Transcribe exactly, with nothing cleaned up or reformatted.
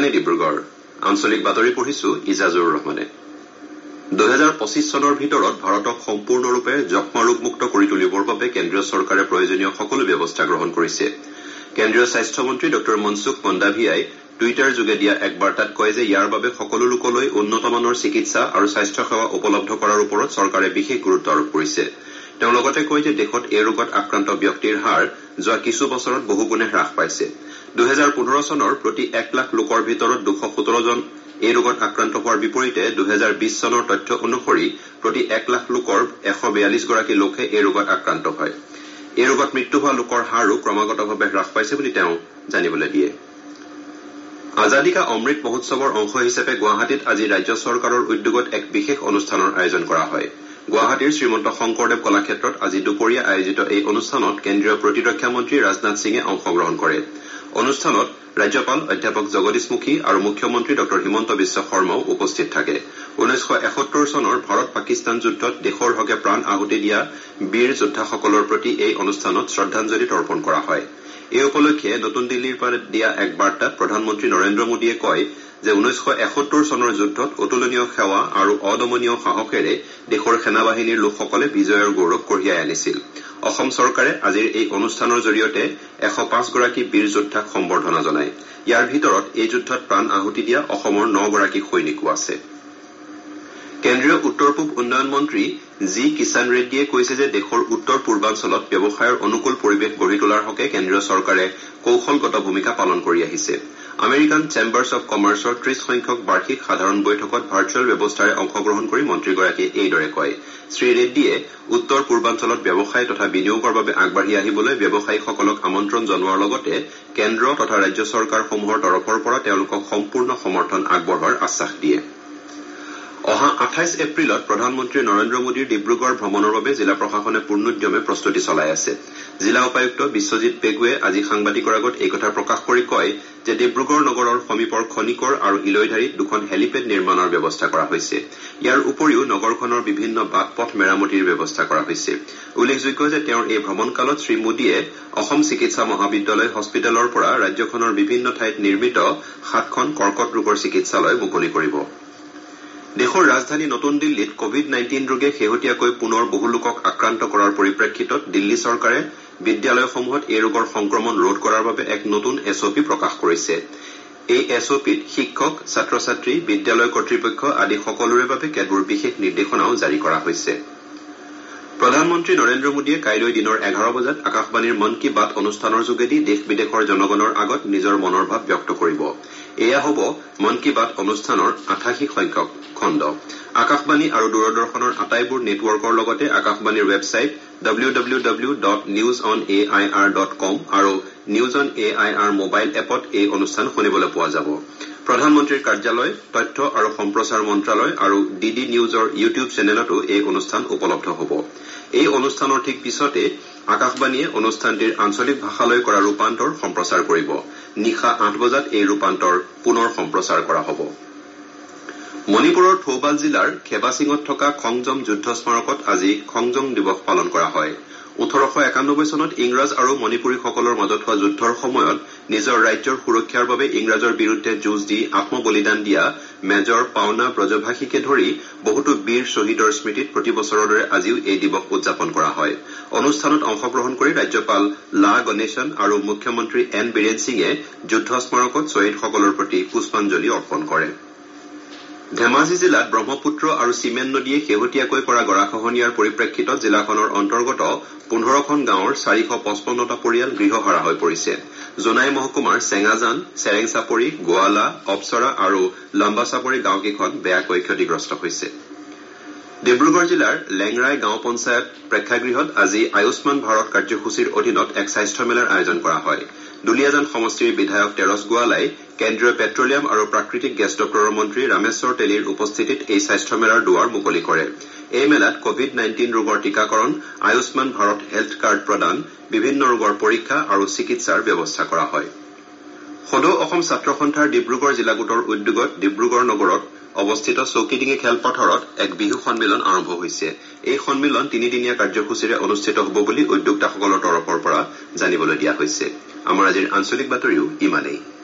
আকাশবাণী ডিব্ৰুগড় আঞ্চলিক বাতৰি পঢ়িছো ইজাজুৰ ৰহমানে দুই হাজাৰ পঁচিছ চনৰ ভিতৰত ভাৰতক সম্পূৰ্ণৰূপে যক্ষ্মা ৰোগমুক্ত কৰি তুলিবৰ বাবে কেন্দ্ৰীয় চৰকাৰে প্ৰয়োজনীয় সকলো ব্যৱস্থা গ্ৰহণ কৰিছে কেন্দ্ৰীয় স্বাস্থ্য মন্ত্ৰী ডক্টৰ মনসুখ মণ্ডাভিয়াই টুইটাৰ যোগে দিয়া এক বাৰ্তাত কয় যে ইয়াৰ বাবে সকলো লোকলৈ উন্নতমানৰ চিকিৎসা আৰু স্বাস্থ্য সেৱা উপলব্ধ কৰাৰ ওপৰত চৰকাৰে বিশেষ গুৰুত্ব আৰোপ কৰিছে তেওঁ লগতে কয় যে দেশত এই ৰোগত আক্ৰান্ত ব্যক্তিৰ হাৰ যোৱা কিছু বছৰত বহুগুণে হ্ৰাস পাইছে দুই হাজাৰ পোন্ধৰ চনৰ প্ৰতি এক লাখ লোকৰ ভিতৰত দুশ সোতৰ জন এই ৰোগত আক্ৰান্ত হোৱাৰ বিপৰীতে দুই হাজাৰ বিশ চনৰ তথ্য অনুসৰি প্ৰতি এক লাখ লোকৰ এশ বিয়াল্লিছ গৰাকী লোকে এই ৰোগত আক্ৰান্ত হয় এই ৰোগত মৃত্যু হোৱা লোকৰ হাৰো ক্ৰমাগতভাৱে হ্ৰাস পাইছে বুলি তেওঁ জানিবলৈ দিয়ে আজাদী কা অমৃত মহোৎসৱৰ অংশ হিচাপে গুৱাহাটীত আজি ৰাজ্য চৰকাৰৰ উদ্যোগত এক বিশেষ অনুষ্ঠানৰ আয়োজন কৰা হয় গুৱাহাটীৰ শ্ৰীমন্ত শংকৰদেৱ কলাক্ষেত্ৰত আজি দুপৰীয়া আয়োজিত এই অনুষ্ঠানত কেন্দ্ৰীয় প্ৰতিৰক্ষা মন্ত্ৰী ৰাজনাথ সিঙে অংশগ্ৰহণ কৰে অনুষ্ঠানত ৰাজ্যপাল অধ্যাপক জগদীশ মুখী আৰু মুখ্যমন্ত্ৰী ডক্টৰ হিমন্ত বিশ্ব শৰ্মাও উপস্থিত থাকে ঊনৈছশ এসত্তৰ চনৰ ভাৰত পাকিস্তান যুদ্ধত দেশৰ হকে প্ৰাণ আহুতি দিয়া বীৰ যোদ্ধাসকলৰ প্ৰতি এই অনুষ্ঠানত শ্ৰদ্ধাঞ্জলি তৰ্পণ কৰা হয় এই উপলক্ষে নতুন দিল্লীৰ পৰা দিয়া এক বাৰ্তাত প্ৰধানমন্ত্ৰী নৰেন্দ্ৰ মোদীয়ে কয় যে ঊনৈছশ এসত্তৰ চনৰ যুদ্ধত অতুলনীয় সেৱা আৰু অদমনীয় সাহসেৰে দেশৰ সেনাবাহিনীৰ লোকসকলে বিজয়ৰ গৌৰৱ কঢ়িয়াই আনিছিল অসম চৰকাৰে আজিৰ এই অনুষ্ঠানৰ জৰিয়তে এশ পাঁচ গৰাকী বীৰ যোদ্ধাক সম্বৰ্ধনা জনায় ইয়াৰ ভিতৰত এই যুদ্ধত প্ৰাণ আহুতি দিয়া অসমৰ ন গৰাকী সৈনিকো আছে কেন্দ্ৰীয় উত্তৰ পূব উন্নয়ন মন্ত্ৰী জি কিষাণ ৰেড্ডীয়ে কৈছে যে দেশৰ উত্তৰ পূৰ্বাঞ্চলত ব্যৱসায়ৰ অনুকূল পৰিৱেশ গঢ়ি তোলাৰ হকে কেন্দ্ৰীয় চৰকাৰে কৌশলগত ভূমিকা পালন কৰি আহিছে আমেৰিকান চেম্বাৰ্ছ অব কমাৰ্চৰ ত্ৰিশ সংখ্যক বাৰ্ষিক সাধাৰণ বৈঠকত ভাৰ্চুৱেল ব্যৱস্থাৰে অংশগ্ৰহণ কৰি মন্ত্ৰীগৰাকীয়ে এইদৰে কয় শ্ৰী ৰেড্ডীয়ে উত্তৰ পূৰ্বাঞ্চলত ব্যৱসায় তথা বিনিয়োগৰ বাবে আগবাঢ়ি আহিবলৈ ব্যৱসায়ীসকলক আমন্ত্ৰণ জনোৱাৰ লগতে কেন্দ্ৰ তথা ৰাজ্য চৰকাৰসমূহৰ তৰফৰ পৰা তেওঁলোকক সম্পূৰ্ণ সমৰ্থন আগবঢ়োৱাৰ আশ্বাস দিয়ে অহা আঠাইছ এপ্ৰিলত প্ৰধানমন্ত্ৰী নৰেন্দ্ৰ মোদীৰ ডিব্ৰুগড় ভ্ৰমণৰ বাবে জিলা প্ৰশাসনে পূৰ্ণোদ্যমে প্ৰস্তুতি চলাই আছে জিলা উপায়ুক্ত বিশ্বজিৎ পেগুৱে আজি সাংবাদিকৰ আগত এই কথা প্ৰকাশ কৰি কয় যে ডিব্ৰুগড় নগৰৰ সমীপৰ খনিকৰ আৰু ইলৈধাৰীত দুখন হেলিপেড নিৰ্মাণৰ ব্যৱস্থা কৰা হৈছে ইয়াৰ উপৰিও নগৰখনৰ বিভিন্ন বাট পথ মেৰামতিৰ ব্যৱস্থা কৰা হৈছে উল্লেখযোগ্য যে তেওঁৰ এই ভ্ৰমণকালত শ্ৰী মোদীয়ে অসম চিকিৎসা মহাবিদ্যালয় হস্পিটেলৰ পৰা ৰাজ্যখনৰ বিভিন্ন ঠাইত নিৰ্মিত সাতখন কৰ্কট ৰোগৰ চিকিৎসালয় মুকলি কৰিব দেশৰ ৰাজধানী নতুন দিল্লীত কোভিড নাইণ্টিন ৰোগে শেহতীয়াকৈ পুনৰ বহু লোকক আক্ৰান্ত কৰাৰ পৰিপ্ৰেক্ষিতত দিল্লী চৰকাৰে বিদ্যালয়সমূহত এই ৰোগৰ সংক্ৰমণ ৰোধ কৰাৰ বাবে এক নতুন এছঅপি প্ৰকাশ কৰিছে এই এছঅপিত শিক্ষক ছাত্ৰ ছাত্ৰী বিদ্যালয় কৰ্তৃপক্ষ আদি সকলোৰে বাবে কেতবোৰ বিশেষ নিৰ্দেশনাও জাৰি কৰা হৈছে প্ৰধানমন্ত্ৰী নৰেন্দ্ৰ মোদীয়ে কাইলৈ দিনৰ এঘাৰ বজাত আকাশবাণীৰ মন কী বাত অনুষ্ঠানৰ যোগেদি দেশ বিদেশৰ জনগণৰ আগত নিজৰ মনৰ ভাৱ ব্যক্ত কৰিব এয়া হ'ব মন কী বাত অনুষ্ঠানৰ আঠাশী সংখ্যক খণ্ড আকাশবাণী আৰু দূৰদৰ্শনৰ আটাইবোৰ নেটৱৰ্কৰ লগতে আকাশবাণীৰ website W W W dot news on A I R dot com আৰু news on A I R mobile এপত এই অনুষ্ঠান শুনিবলৈ পোৱা যাব প্ৰধানমন্ত্ৰীৰ কাৰ্যালয় তথ্য আৰু সম্প্ৰচাৰ মন্ত্ৰালয় আৰু ডি ডি নিউজৰ ইউটিউব চেনেলতো এই অনুষ্ঠান উপলব্ধ হ'ব এই অনুষ্ঠানৰ ঠিক পিছতে আকাশবাণীয়ে অনুষ্ঠানটিৰ আঞ্চলিক ভাষালৈ কৰা ৰূপান্তৰ সম্প্ৰচাৰ কৰিব নিশা আঠ বজাত এই ৰূপান্তৰ পুনৰ সম্প্ৰচাৰ কৰা হ'ব মণিপুৰৰ থৌবাল জিলাৰ খেবাচিঙত থকা খংজম যুদ্ধ স্মাৰকত আজি খংজম দিৱস পালন কৰা হয় ওঠৰশ একানব্বৈ চনত ইংৰাজ আৰু মণিপুৰীসকলৰ মাজত হোৱা যুদ্ধৰ সময়ত নিজৰ ৰাজ্যৰ সুৰক্ষাৰ বাবে ইংৰাজৰ বিৰুদ্ধে যুঁজ দি আত্মবলিদান দিয়া মেজৰ পাওনা ব্ৰজভাষীকে ধৰি বহুতো বীৰ শ্বহীদৰ স্মৃতিত প্ৰতি বছৰৰ দৰে আজিও এই দিৱস উদযাপন কৰা হয় অনুষ্ঠানত অংশগ্ৰহণ কৰি ৰাজ্যপাল লা গণেশন আৰু মুখ্যমন্ত্ৰী এন বীৰেন সিঙে যুদ্ধ স্মাৰকত শ্বহীদসকলৰ প্ৰতি পুষ্পাঞ্জলি অৰ্পণ কৰে ধেমাজি জিলাত ব্ৰহ্মপুত্ৰ আৰু চিমেন নদীয়ে শেহতীয়াকৈ কৰা গৰাখহনীয়াৰ পৰিপ্ৰেক্ষিতত জিলাখনৰ অন্তৰ্গত পোন্ধৰখন গাঁৱৰ চাৰিশ পঁচপন্নটা পৰিয়াল গৃহহাৰা হৈ পৰিছে জোনাই মহকুমাৰ চেঙাজান চেৰেংচাপৰি গোৱালা অপচৰা আৰু লম্বাচাপৰি গাঁওকেইখন বেয়াকৈ ক্ষতিগ্ৰস্ত হৈছে ডিব্ৰুগড় জিলাৰ লেংৰাই গাঁও পঞ্চায়ত প্ৰেক্ষাগৃহত আজি আয়ুষ্মান ভাৰত কাৰ্যসূচীৰ অধীনত এক স্বাস্থ্য মেলাৰ আয়োজন কৰা হয় দুলিয়াজান সমষ্টিৰ বিধায়ক তেৰছ গোৱালাই কেন্দ্ৰীয় পেট্ৰলিয়াম আৰু প্ৰাকৃতিক গেছ দপ্তৰৰ মন্ত্ৰী ৰামেশ্বৰ তেলীৰ উপস্থিতিত এই স্বাস্থ্য মেলাৰ দুৱাৰ মুকলি কৰে এই মেলাত কোভিড নাইণ্টিন ৰোগৰ টীকাকৰণ আয়ুষ্মান ভাৰত হেল্থ কাৰ্ড প্ৰদান বিভিন্ন ৰোগৰ পৰীক্ষা আৰু চিকিৎসাৰ ব্যৱস্থা কৰা হয় সদৌ অসম ছাত্ৰ সন্থাৰ ডিব্ৰুগড় জিলা গোটৰ উদ্যোগত ডিব্ৰুগড় নগৰত অৱস্থিত চৌকিডিঙি খেলপথাৰত এক বিহু সন্মিলন আৰম্ভ হৈছে এই সন্মিলন তিনিদিনীয়া কাৰ্যসূচীৰে অনুষ্ঠিত হ'ব বুলি উদ্যোক্তাসকলৰ তৰফৰ পৰা জানিবলৈ দিয়া হৈছে আমাৰ আজিৰ আঞ্চলিক বাতৰিও ইমানেই